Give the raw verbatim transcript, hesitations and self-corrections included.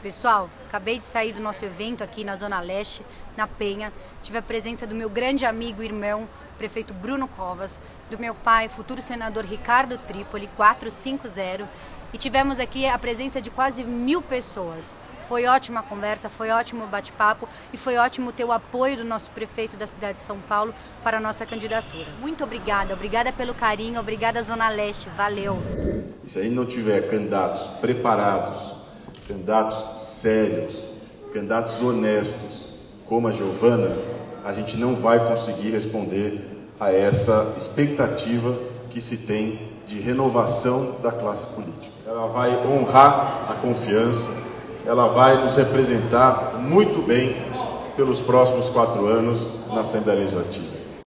Pessoal, acabei de sair do nosso evento aqui na Zona Leste, na Penha. Tive a presença do meu grande amigo e irmão, prefeito Bruno Covas, do meu pai, futuro senador Ricardo Trípoli, quatrocentos e cinquenta, e tivemos aqui a presença de quase mil pessoas. Foi ótima a conversa, foi ótimo o bate-papo e foi ótimo ter o apoio do nosso prefeito da cidade de São Paulo para a nossa candidatura. Muito obrigada, obrigada pelo carinho, obrigada Zona Leste, valeu! E se a gente não tiver candidatos preparados, candidatos sérios, candidatos honestos, como a Giovana, a gente não vai conseguir responder a essa expectativa que se tem de renovação da classe política. Ela vai honrar a confiança, ela vai nos representar muito bem pelos próximos quatro anos na Assembleia Legislativa.